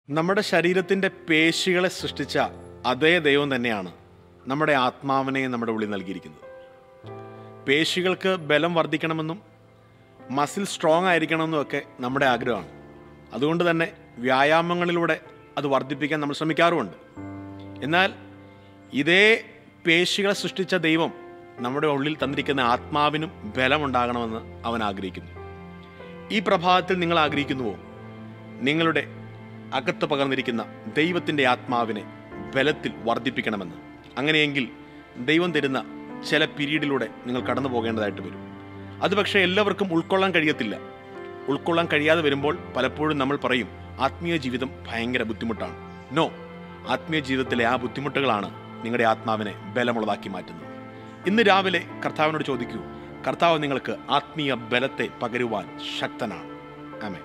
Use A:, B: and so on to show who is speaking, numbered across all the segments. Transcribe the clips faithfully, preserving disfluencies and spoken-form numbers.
A: നമ്മുടെ ശരീരത്തിൻ്റെ പേശികളെ സൃഷ്ടിച്ച അതേ ദൈവം തന്നെയാണ് നമ്മുടെ ആത്മാവിനെ നമ്മുടെ ഉള്ളിൽ നൽകിയിരിക്കുന്നത്. പേശികൾക്ക് ബലം വർദ്ധിക്കണമെന്നും മസിൽ സ്ട്രോങ് ആയിരിക്കണമെന്നും ഒക്കെ നമ്മുടെ ആഗ്രഹമാണ്. അതുകൊണ്ട് തന്നെ വ്യായാമങ്ങളിലൂടെ അത് വർദ്ധിപ്പിക്കാൻ നമ്മൾ ശ്രമിക്കാറുമുണ്ട്. എന്നാൽ ഇതേ പേശികളെ സൃഷ്ടിച്ച ദൈവം നമ്മുടെ ഉള്ളിൽ തന്നിരിക്കുന്ന ആത്മാവിനും ബലമുണ്ടാകണമെന്ന് അവൻ ആഗ്രഹിക്കുന്നു. ഈ പ്രഭാതത്തിൽ നിങ്ങൾ ആഗ്രഹിക്കുന്നുവോ നിങ്ങളുടെ അകത്ത് പകർന്നിരിക്കുന്ന ദൈവത്തിൻ്റെ ആത്മാവിനെ ബലത്തിൽ വർദ്ധിപ്പിക്കണമെന്ന്? അങ്ങനെയെങ്കിൽ ദൈവം തരുന്ന ചില പീരീഡിലൂടെ നിങ്ങൾ കടന്നു പോകേണ്ടതായിട്ട് വരും. അത് പക്ഷേ എല്ലാവർക്കും ഉൾക്കൊള്ളാൻ കഴിയത്തില്ല. ഉൾക്കൊള്ളാൻ കഴിയാതെ വരുമ്പോൾ പലപ്പോഴും നമ്മൾ പറയും ആത്മീയ ജീവിതം ഭയങ്കര ബുദ്ധിമുട്ടാണ്. നോ, ആത്മീയ ജീവിതത്തിലെ ആ ബുദ്ധിമുട്ടുകളാണ് നിങ്ങളുടെ ആത്മാവിനെ ബലമുള്ളതാക്കി മാറ്റുന്നത്. ഇന്ന് രാവിലെ കർത്താവിനോട് ചോദിക്കൂ, കർത്താവ് നിങ്ങൾക്ക് ആത്മീയ ബലത്തെ പകരുവാൻ ശക്തനാണ്. ആമേൻ.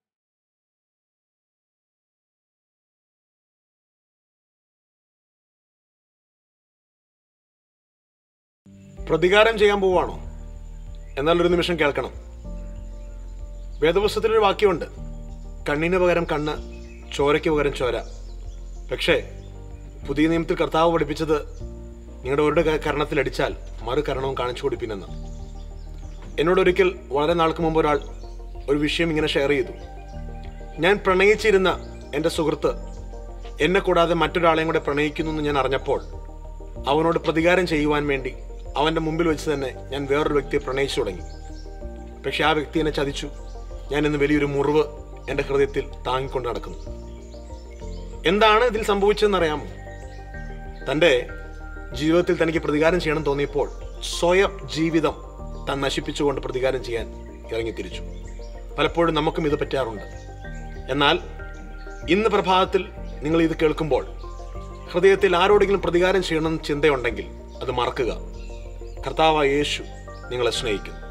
A: പ്രതികാരം ചെയ്യാൻ പോവാണോ? എന്നാൽ ഒരു നിമിഷം കേൾക്കണം. വേദപുസ്തകത്തിലൊരു വാക്യമുണ്ട്, കണ്ണിന് പകരം കണ്ണ്, ചോരയ്ക്ക് പകരം ചോര. പക്ഷേ പുതിയ നിയമത്തിൽ കർത്താവ് പഠിപ്പിച്ചത് നിങ്ങളുടെ ഒരു കരണത്തിലടിച്ചാൽ മറു കരണവും കാണിച്ചു കൊടുപ്പിനെന്ന്. എന്നോട് ഒരിക്കൽ വളരെ നാൾക്ക് മുമ്പ് ഒരാൾ ഒരു വിഷയം ഇങ്ങനെ ഷെയർ ചെയ്തു. ഞാൻ പ്രണയിച്ചിരുന്ന എൻ്റെ സുഹൃത്ത് എന്നെ കൂടാതെ മറ്റൊരാളെയും കൂടെ പ്രണയിക്കുന്നു എന്ന് ഞാൻ അറിഞ്ഞപ്പോൾ അവനോട് പ്രതികാരം ചെയ്യുവാൻ വേണ്ടി അവൻ്റെ മുമ്പിൽ വെച്ച് തന്നെ ഞാൻ വേറൊരു വ്യക്തിയെ പ്രണയിച്ചു തുടങ്ങി. പക്ഷെ ആ വ്യക്തി എന്നെ ചതിച്ചു. ഞാൻ ഇന്ന് വലിയൊരു മുറിവ് എൻ്റെ ഹൃദയത്തിൽ താങ്ങിക്കൊണ്ട് നടക്കുന്നു. എന്താണ് ഇതിൽ സംഭവിച്ചതെന്നറിയാമോ? തൻ്റെ ജീവിതത്തിൽ തനിക്ക് പ്രതികാരം ചെയ്യണം തോന്നിയപ്പോൾ സ്വയം ജീവിതം താൻ നശിപ്പിച്ചുകൊണ്ട് പ്രതികാരം ചെയ്യാൻ ഇറങ്ങിത്തിരിച്ചു. പലപ്പോഴും നമുക്കും ഇത് പറ്റാറുണ്ട്. എന്നാൽ ഇന്ന് പ്രഭാതത്തിൽ നിങ്ങൾ ഇത് കേൾക്കുമ്പോൾ ഹൃദയത്തിൽ ആരോടെങ്കിലും പ്രതികാരം ചെയ്യണമെന്ന് ചിന്തയുണ്ടെങ്കിൽ അത് മറക്കുക. കർത്താവായ യേശു നിങ്ങളെ സ്നേഹിക്കുന്നു.